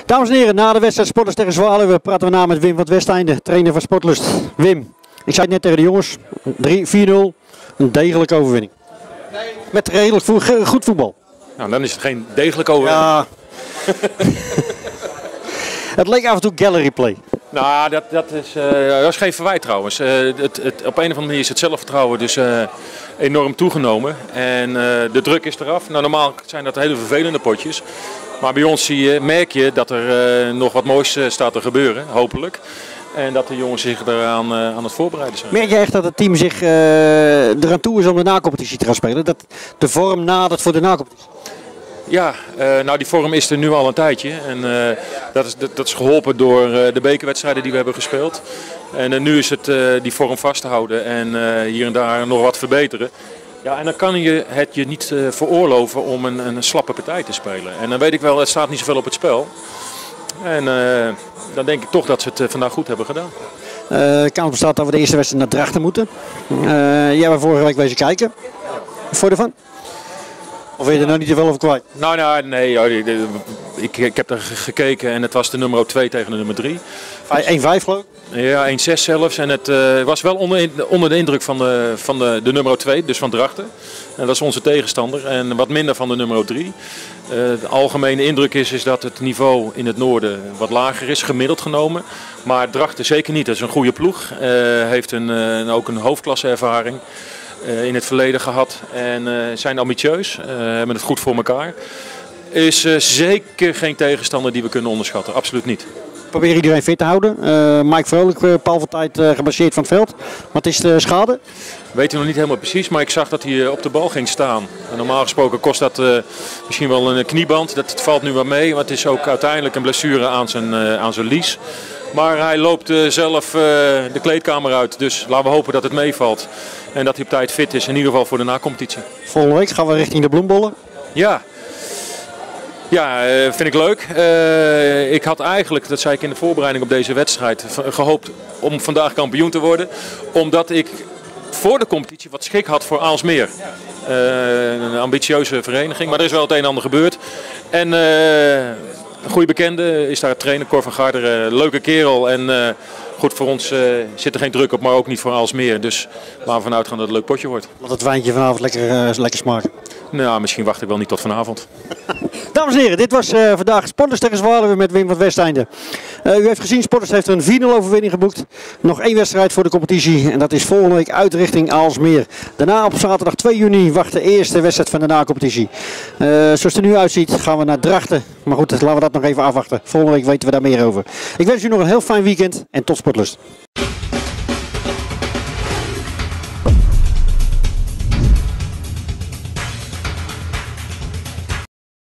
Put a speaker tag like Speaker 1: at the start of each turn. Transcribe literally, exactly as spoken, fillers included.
Speaker 1: Dames en heren, na de wedstrijd Sportlust tegen Zwaluwen praten we na met Wim van het Westeinde, trainer van Sportlust. Wim, ik zei het net tegen de jongens, drie vier nul, een degelijke overwinning. Met redelijk vo goed voetbal.
Speaker 2: Nou, dan is het geen degelijke overwinning.
Speaker 1: Ja. Het leek af en toe gallery play.
Speaker 2: Nou, dat, dat, is, uh, dat is geen verwijt trouwens. Uh, het, het, op een of andere manier is het zelfvertrouwen dus uh, enorm toegenomen. En uh, de druk is eraf. Nou, normaal zijn dat hele vervelende potjes. Maar bij ons zie je, merk je dat er uh, nog wat moois uh, staat te gebeuren, hopelijk. En dat de jongens zich eraan uh, aan het voorbereiden zijn.
Speaker 1: Merk je echt dat het team zich uh, eraan toe is om de na-competitie te gaan spelen? Dat de vorm nadert voor de na-competitie?
Speaker 2: Ja, uh, nou die vorm is er nu al een tijdje. En uh, dat, is, dat, dat is geholpen door uh, de bekerwedstrijden die we hebben gespeeld. En uh, nu is het uh, die vorm vast te houden en uh, hier en daar nog wat verbeteren. Ja, en dan kan je het je niet uh, veroorloven om een, een slappe partij te spelen. En dan weet ik wel, het staat niet zoveel op het spel. En uh, dan denk ik toch dat ze het uh, vandaag goed hebben gedaan.
Speaker 1: Uh, de kans bestaat dat we de eerste wedstrijd naar Drachten moeten. Uh, jij bent vorige week wezen kijken. Wat vond je ervan? Of wil je er nou niet te veel over kwijt?
Speaker 2: Nou, nou nee, ik, ik heb er gekeken en het was de nummer twee tegen de nummer drie.
Speaker 1: één vijf geloof ik?
Speaker 2: Ja, één zes zelfs. En het uh, was wel onder, onder de indruk van de, van de, de nummer twee, dus van Drachten. En dat is onze tegenstander. En wat minder van de nummer drie. Uh, de algemene indruk is, is dat het niveau in het noorden wat lager is, gemiddeld genomen. Maar Drachten zeker niet. Dat is een goede ploeg. Uh, heeft een, uh, ook een hoofdklasse ervaring. Uh, in het verleden gehad en uh, zijn ambitieus, uh, hebben het goed voor elkaar. Is uh, zeker geen tegenstander die we kunnen onderschatten, absoluut niet.
Speaker 1: Probeer iedereen fit te houden. Uh, Mike Vrolijk, uh, paal van tijd uh, gebaseerd van het veld. Wat is de schade?
Speaker 2: Weet u nog niet helemaal precies, maar ik zag dat hij uh, op de bal ging staan. En normaal gesproken kost dat uh, misschien wel een knieband, dat het valt nu wel mee. Maar het is ook uiteindelijk een blessure aan zijn, uh, aan zijn lies. Maar hij loopt uh, zelf uh, de kleedkamer uit, dus laten we hopen dat het meevalt. En dat hij op tijd fit is, in ieder geval voor de na-competitie.
Speaker 1: Volgende week gaan we richting de bloembollen.
Speaker 2: Ja, ja uh, vind ik leuk. Uh, ik had eigenlijk, dat zei ik in de voorbereiding op deze wedstrijd, gehoopt om vandaag kampioen te worden. Omdat ik voor de competitie wat schik had voor Aalsmeer. Uh, een ambitieuze vereniging, maar er is wel het een en ander gebeurd. En uh, een goede bekende is daar trainer, Cor van Garderen, leuke kerel. En uh, goed, voor ons uh, zit er geen druk op, maar ook niet voor Aalsmeer. Dus laten we vanuit gaan dat het een leuk potje wordt.
Speaker 1: Laat het wijntje vanavond lekker, uh, lekker smaken.
Speaker 2: Nou, misschien wacht ik wel niet tot vanavond.
Speaker 1: Dames en heren, dit was uh, vandaag Sportlust tegen Zwaluwen met Wim van het Westeinde. Uh, u heeft gezien, Sportlust heeft een vier nul overwinning geboekt. Nog één wedstrijd voor de competitie en dat is volgende week uit richting Aalsmeer. Daarna op zaterdag twee juni wacht de eerste wedstrijd van de na-competitie. Uh, zoals het er nu uitziet gaan we naar Drachten. Maar goed, laten we dat nog even afwachten. Volgende week weten we daar meer over. Ik wens u nog een heel fijn weekend en tot Sportlust.